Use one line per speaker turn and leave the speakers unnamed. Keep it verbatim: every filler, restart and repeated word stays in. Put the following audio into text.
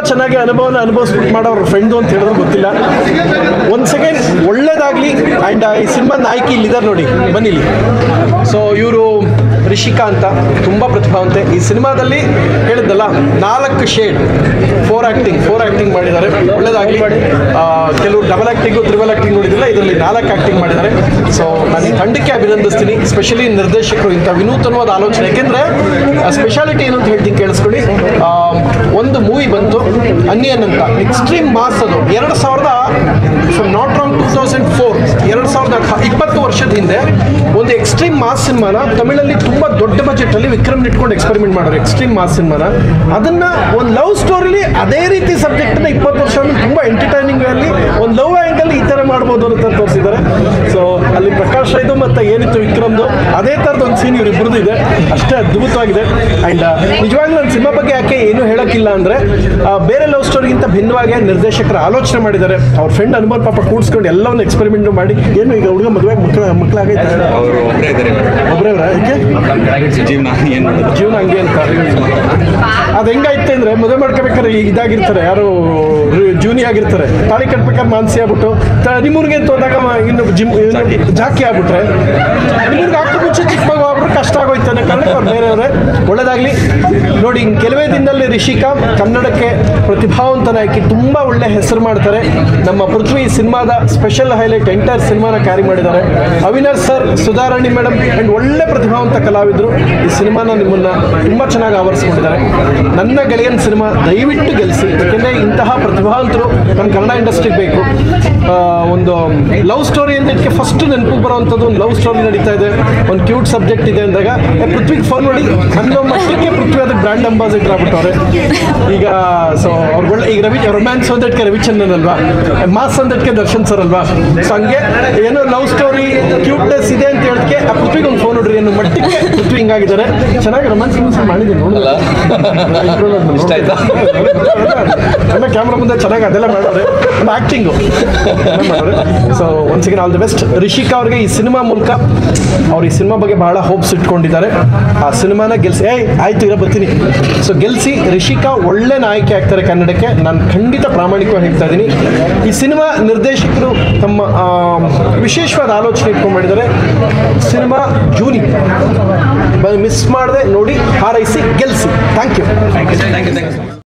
ಚೆನ್ನಾಗಿ ಅನುಭವನ ಅನುಭವಿಸ್ಬಿಟ್ಟು ಮಾಡೋರು ಫ್ರೆಂಡು ಅಂತ ಹೇಳಿದ್ರೆ ಗೊತ್ತಿಲ್ಲ. ಒಂದು ಸೆಕೆಂಡ್ ಒಳ್ಳೇದಾಗಲಿ. ಆ್ಯಂಡ್ ಈ ಸಿನಿಮಾ ನಾಯಕಿ ಇಲ್ಲಿದ್ದಾರೆ ನೋಡಿ, ಬನ್ನಿಲಿ. ಸೊ ಇವರು ರಿಷಿಕಾ ಅಂತ, ತುಂಬ ಪ್ರತಿಭಾವಂತೆ. ಈ ಸಿನಿಮಾದಲ್ಲಿ ಹೇಳಿದ್ದಲ್ಲ, ನಾಲ್ಕು shade four acting four acting ಮಾಡಿದ್ದಾರೆ. ಒಳ್ಳೇದಾಗಲಿ. ಕೆಲವು ಡಬಲ್ ಆ್ಯಕ್ಟಿಂಗು ತ್ರಿಬಲ್ ಆ್ಯಕ್ಟಿಂಗ್ ನೋಡಿದಿಲ್ಲ, ಇದರಲ್ಲಿ ನಾಲ್ಕು ಆ್ಯಕ್ಟಿಂಗ್ ಮಾಡಿದ್ದಾರೆ. ಸೊ ನಾನು ಈ ತಂಡಕ್ಕೆ ಅಭಿನಂದಿಸ್ತೀನಿ, ಸ್ಪೆಷಲಿ ನಿರ್ದೇಶಕರು ಇಂಥ ವಿನೂತನವಾದ ಆಲೋಚನೆ. ಯಾಕೆಂದರೆ ಸ್ಪೆಷಾಲಿಟಿ ಏನು ಅಂತ ಹೇಳ್ತೀನಿ, ಕೇಳಿಸ್ಕೊಳ್ಳಿ. ಒಂದು ಮೂವಿ ಬಂತು ಅನ್ಯನ್ ಅಂತ, ಎಕ್ಸ್ಟ್ರೀಮ್ ಮಾಸ್. ಅದು ಎರಡು ಸಾವಿರದ not wrong two thousand four ಎರಡು ಸಾವಿರದ ಇಪ್ಪತ್ತು ವರ್ಷದ ಹಿಂದೆ ಒಂದು ಎಕ್ಸ್ಟ್ರೀಮ್ ಮಾಸ್ ಸಿನಿಮಾನ ತಮಿಳಲ್ಲಿ ತುಂಬ ದೊಡ್ಡ ಬಜೆಟಲ್ಲಿ ವಿಕ್ರಮ್ ಇಟ್ಕೊಂಡು ಎಕ್ಸ್ಪೆರಿಮೆಂಟ್ ಮಾಡೋರು. ಎಕ್ಸ್ಟ್ರೀಮ್ ಮಾಸ್ ಸಿನಿಮಾನ ಅದನ್ನು ಒಂದು ಲವ್ ಸ್ಟೋರಿಲಿ ಅದೇ ರೀತಿ ಸಬ್ಜೆಕ್ಟನ್ನ ಇಪ್ಪತ್ತು ವರ್ಷ ತುಂಬ ಎಂಟರ್ಟೈನಿಂಗ್ ಅಲ್ಲಿ ಒಂದು ಲವ್ ಆ್ಯಂಗಲ್ ಈ ಥರ ಮಾಡ್ಬೋದು ಅಂತ ತೋರಿಸಿದ್ದಾರೆ. ಸೊ ಅಲ್ಲಿ ಪ್ರಕಾಶ್ ರೈದು ಮತ್ತು ಏನಿತ್ತು ವಿಕ್ರಮ್ದು ಅದೇ ಥರದ ಒಂದು ಸೀನ್ ಇವರಿಬ್ಬರದ್ದು ಇದೆ, ಅಷ್ಟೇ ಅದ್ಭುತವಾಗಿದೆ. ಆ್ಯಂಡ್ ನಿಜವಾಗ್ಲೂ ನನ್ನ ಸಿನಿಮಾ ಬಗ್ಗೆ ಯಾಕೆ ಏನೂ ಹೇಳೋಕ್ಕಿಲ್ಲ ಅಂದರೆ, ಬೇರೆ ಲವ್ ಸ್ಟೋರಿಗಿಂತ ಭಿನ್ನವಾಗಿ ನಿರ್ದೇಶಕರು ಆಲೋಚನೆ ಮಾಡಿದ್ದಾರೆ. ಅವ್ರ ಫ್ರೆಂಡ್ ಅನುಭವ ಪಾಪ ಕೂಡಿಸ್ಕೊಂಡು ಎಲ್ಲವನ್ನು ಎಕ್ಸ್ಪೆರಿಮೆಂಟ್ ಮಾಡಿ. ಏನು ಈಗ ಹುಡುಗ ಮದುವೆ ಮಕ್ಕಳ ಮಕ್ಕಳಾಗೈತೆ ಒಬ್ಬರೇ ಅವರ ಯಾಕೆ ಜೀವನ ಜೀವನ ಹಂಗೆ ಅಂತ. ಅದು ಹೆಂಗಾಯ್ತು ಅಂದರೆ, ಮದುವೆ ಮಾಡ್ಕೋಬೇಕಾದ್ರೆ ಇದಾಗಿರ್ತಾರೆ, ಯಾರು ಜೂನಿ ಆಗಿರ್ತಾರೆ, ತಾಳಿ ಕಟ್ಬೇಕಾದ್ರೆ ಮಾನಸಿ ಆಗ್ಬಿಟ್ಟು ಹನಿಮೂನ್ಗೆ ಅಂತ ಹೋದಾಗ ಇನ್ನು ಜಿಮ್ ಜಾಕಿ ಆಗ್ಬಿಟ್ರೆ, ಹನಿಮೂನ್ಗೆ ಹಾಕೋ ಮುಂಚೆ ಚಿಕ್ಕ ಮಗು ಆಗ್ಬಿಟ್ರೆ ಕಷ್ಟ ಆಗೋಯ್ತು ಅನ್ನೋ ಕಾರಣಕ್ಕೆ ಅವ್ರು ಬೇರೆಯವರೇ. ಒಳ್ಳೆದಾಗಲಿ ನೋಡಿ. ಕೆಲವೇ ದಿನದಲ್ಲಿ ರಿಷಿಕಾ ಕನ್ನಡಕ್ಕೆ ಪ್ರತಿಭಾವಂತ ನಾಯಕಿ, ತುಂಬ ಒಳ್ಳೆ ಹೆಸರು ಮಾಡ್ತಾರೆ. ನಮ್ಮ ಪೃಥ್ವಿ ಸಿನಿಮಾದ ಸ್ಪೆಷಲ್ ಹೈಲೈಟ್, ಎಂಟೈರ್ ಸಿನಿಮಾನ ಕ್ಯಾರಿ ಮಾಡಿದ್ದಾರೆ. Avinash sir, Sudharani madam and ಒಳ್ಳೆ ಪ್ರತಿಭಾವಂತ ಕಲಾವಿದರು ಈ ಸಿನಿಮಾನ ನಿಮ್ಮನ್ನು ತುಂಬ ಚೆನ್ನಾಗಿ ಆವರಿಸ್ಕೊಂಡಿದ್ದಾರೆ. ನನ್ನ ಗೆಳೆಯನ ಸಿನಿಮಾ ದಯವಿಟ್ಟು ಗೆಲ್ಲಿಸಿ, ಯಾಕೆಂದರೆ ಇಂತಹ ಪ್ರತಿಭಾವಂತರು ನಮ್ಮ ಕನ್ನಡ ಇಂಡಸ್ಟ್ರಿಗೆ ಬೇಕು. ಒಂದು ಲವ್ ಸ್ಟೋರಿ ಅಂತ ಇದಕ್ಕೆ ಫಸ್ಟ್ ನೆನಪು ಬರೋವಂಥದ್ದು, ಒಂದು ಲವ್ ಸ್ಟೋರಿ ನಡೀತಾ ಇದೆ, ಒಂದು ಕ್ಯೂಟ್ ಸಬ್ಜೆಕ್ಟ್ ಇದೆ ಅಂದಾಗ ಪೃಥ್ವಿಗೆ ಫೋನ್ ಮಾಡಿ ಅನ್ನೋ ಮಟ್ಟಕ್ಕೆ ಪೃಥ್ವಿ ಅದಕ್ಕೆ ಬ್ರ್ಯಾಂಡ್ ಅಂಬಾಸಿಡರ್ ಆಗ್ಬಿಟ್ಟವ್ರೆ ಈಗ. ಸೊ ಅವ್ರುಗಳ ಈಗ ರವಿ ರೊಮ್ಯಾನ್ಸ್ ಅಂದಕ್ಕೆ ರವಿಚಂದ್ರನ್ ಅಲ್ವಾ, ಮಾಸ್ ಅಂದಕ್ಕೆ ದರ್ಶನ್ ಸರ್ ಅಲ್ವಾ. ಸೊ ಹಂಗೆ ಏನೋ ಲವ್ ಸ್ಟೋರಿ ಕ್ಯೂಟ್ನೆಸ್ ಇದೆ ಅಂತ ಹೇಳಕ್ಕೆ ಆ ಪೃಥ್ವಿಗೆ ಒಂದು ಫೋನ್ ನೋಡ್ರಿ ಅನ್ನೋ ಮಟ್ಟಕ್ಕೆ ಪೃಥ್ವಿ ಹಿಂಗಾಗಿದ್ದಾರೆ. ಚೆನ್ನಾಗಿ ರೊಮ್ಯಾನ್ಸ್ ಮಾಡಿದ್ದೀನಿ ನೋಡಲ್ಲ, ಎಲ್ಲ ಕ್ಯಾಮ್ರಾ ಮುಂದೆ ಚೆನ್ನಾಗಿ ಅದೆಲ್ಲ ಮಾಡೋರೆ, ಒಂದು ಆ್ಯಕ್ಟಿಂಗು ಮಾಡೋರೆ. So once again all the best Rishika ಅವ್ರಿಗೆ. ಈ ಸಿನಿಮಾ ಮೂಲಕ ಅವ್ರು ಈ ಸಿನಿಮಾ ಬಗ್ಗೆ ಬಹಳ ಹೋಪ್ಸ್ ಇಟ್ಕೊಂಡಿದ್ದಾರೆ. ಆ ಸಿನಿಮಾನ ಗೆಲ್ಸಿ, ಏಯ್ ಆಯ್ತು ಇರೋ ಬರ್ತೀನಿ. ಸೊ ಗೆಲ್ಸಿ, ರಿಷಿಕಾ ಒಳ್ಳೆ ನಾಯಕಿ ಆಗ್ತಾರೆ ಕನ್ನಡಕ್ಕೆ, ನಾನು ಖಂಡಿತ ಪ್ರಾಮಾಣಿಕವಾಗಿ ಹೇಳ್ತಾ ಇದ್ದೀನಿ. ಈ ಸಿನಿಮಾ ನಿರ್ದೇಶಕರು ತಮ್ಮ ವಿಶೇಷವಾದ ಆಲೋಚನೆ ಇಟ್ಕೊಂಡು ಮಾಡಿದ್ದಾರೆ. ಸಿನಿಮಾ ಜೂನಿ ಮಿಸ್ ಮಾಡದೆ ನೋಡಿ, ಹಾರೈಸಿ, ಗೆಲ್ಸಿ. Thank you.